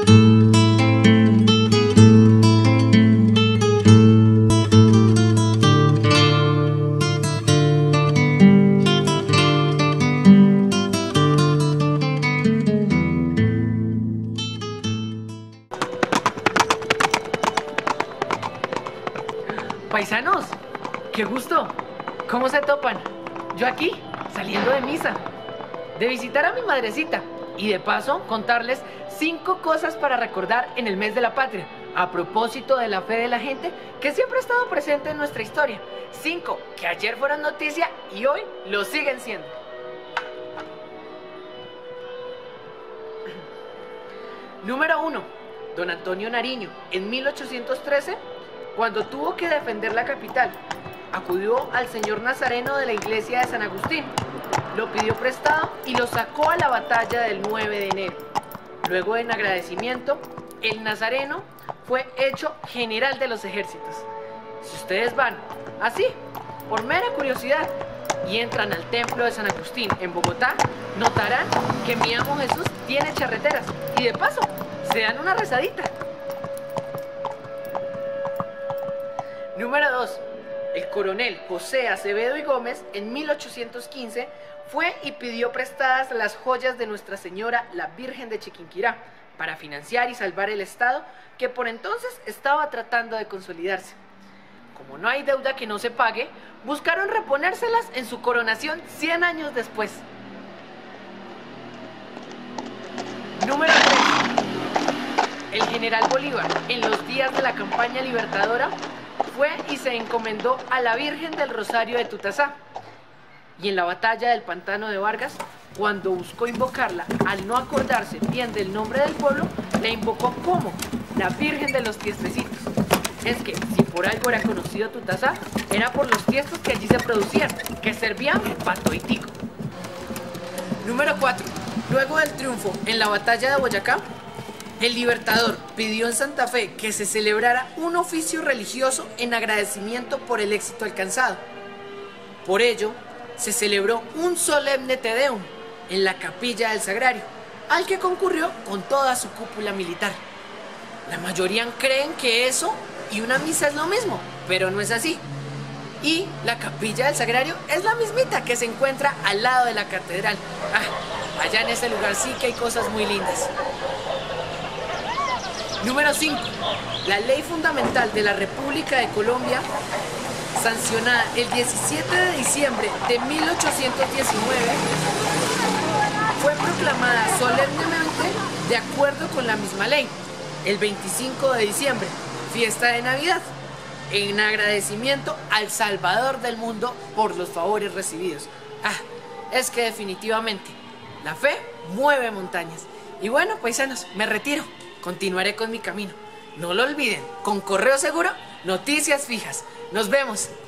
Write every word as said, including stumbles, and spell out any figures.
Paisanos, qué gusto. ¿Cómo se topan? Yo aquí, saliendo de misa, de visitar a mi madrecita y de paso contarles cinco cosas para recordar en el mes de la patria, a propósito de la fe de la gente que siempre ha estado presente en nuestra historia. Cinco que ayer fueron noticia y hoy lo siguen siendo. Número uno. Don Antonio Nariño, en mil ochocientos trece, cuando tuvo que defender la capital, acudió al señor Nazareno de la iglesia de San Agustín, lo pidió prestado y lo sacó a la batalla del nueve de enero. Luego, en agradecimiento, el Nazareno fue hecho general de los ejércitos. Si ustedes van así, por mera curiosidad, y entran al templo de San Agustín en Bogotá, notarán que mi amo Jesús tiene charreteras y de paso se dan una rezadita. Número dos. El coronel José Acevedo y Gómez, en mil ochocientos quince, fue y pidió prestadas las joyas de Nuestra Señora, la Virgen de Chiquinquirá, para financiar y salvar el Estado, que por entonces estaba tratando de consolidarse. Como no hay deuda que no se pague, buscaron reponérselas en su coronación cien años después. Número tres. El general Bolívar, en los días de la campaña libertadora, fue y se encomendó a la Virgen del Rosario de Tutasá. Y en la batalla del Pantano de Vargas, cuando buscó invocarla, al no acordarse bien del nombre del pueblo, la invocó como la Virgen de los Tiestecitos. Es que, si por algo era conocido Tutasá, era por los tiestos que allí se producían, que servían para toitico. Número cuatro. Luego del triunfo en la batalla de Boyacá, el Libertador pidió en Santa Fe que se celebrara un oficio religioso en agradecimiento por el éxito alcanzado. Por ello, se celebró un solemne Te Deum en la capilla del Sagrario, al que concurrió con toda su cúpula militar. La mayoría creen que eso y una misa es lo mismo, pero no es así. Y la capilla del Sagrario es la mismita que se encuentra al lado de la catedral. Ah, allá en ese lugar sí que hay cosas muy lindas. Número cinco. La Ley Fundamental de la República de Colombia, sancionada el diecisiete de diciembre de mil ochocientos diecinueve, fue proclamada solemnemente de acuerdo con la misma ley, el veinticinco de diciembre, fiesta de Navidad, en agradecimiento al Salvador del mundo por los favores recibidos. Ah, es que definitivamente la fe mueve montañas. Y bueno, paisanos, me retiro. Continuaré con mi camino. No lo olviden, con correo seguro, noticias fijas. Nos vemos.